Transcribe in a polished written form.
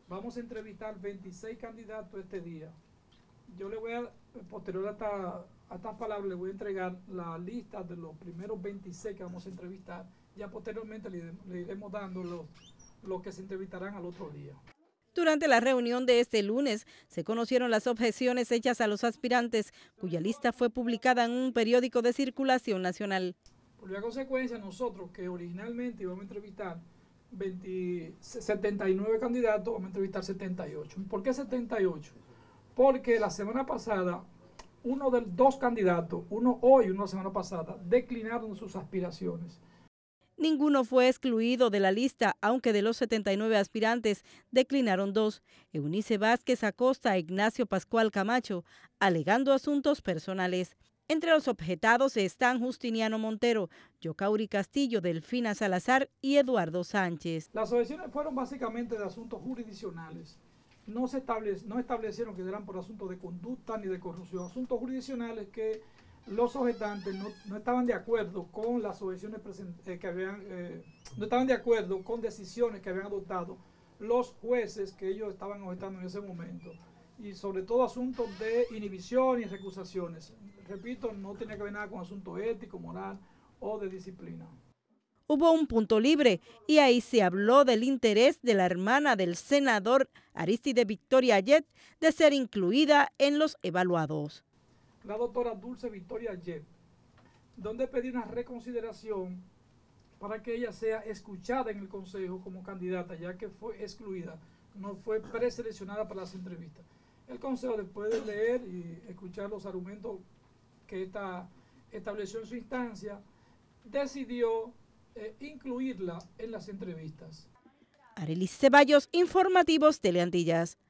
Vamos a entrevistar 26 candidatos este día. Yo le voy a, posterior a estas palabras, le voy a entregar la lista de los primeros 26 que vamos a entrevistar. Ya posteriormente le iremos dando los que se entrevistarán al otro día. Durante la reunión de este lunes se conocieron las objeciones hechas a los aspirantes, cuya lista fue publicada en un periódico de circulación nacional. Por la consecuencia, nosotros que originalmente íbamos a entrevistar 79 candidatos, vamos a entrevistar 78. ¿Por qué 78? Porque la semana pasada, uno de dos candidatos, uno hoy y uno la semana pasada, declinaron sus aspiraciones. Ninguno fue excluido de la lista, aunque de los 79 aspirantes declinaron 2, Eunice Vázquez Acosta e Ignacio Pascual Camacho, alegando asuntos personales. Entre los objetados están Justiniano Montero, Yocauri Castillo, Delfina Salazar y Eduardo Sánchez. Las objeciones fueron básicamente de asuntos jurisdiccionales. No establecieron que eran por asuntos de conducta ni de corrupción, asuntos jurisdiccionales que los objetantes no estaban de acuerdo con las objeciones no estaban de acuerdo con decisiones que habían adoptado los jueces que ellos estaban objetando en ese momento, y sobre todo asuntos de inhibición y recusaciones. Repito, no tenía que ver nada con asuntos éticos, moral o de disciplina. Hubo un punto libre y ahí se habló del interés de la hermana del senador Aristide Victoria Ayet de ser incluida en los evaluados. La doctora Dulce Victoria Ayet, donde pedí una reconsideración para que ella sea escuchada en el Consejo como candidata, ya que fue excluida, no fue preseleccionada para las entrevistas. El Consejo, después de leer y escuchar los argumentos que esta estableció en su instancia, decidió incluirla en las entrevistas. Arelis Ceballos, Informativos Teleantillas.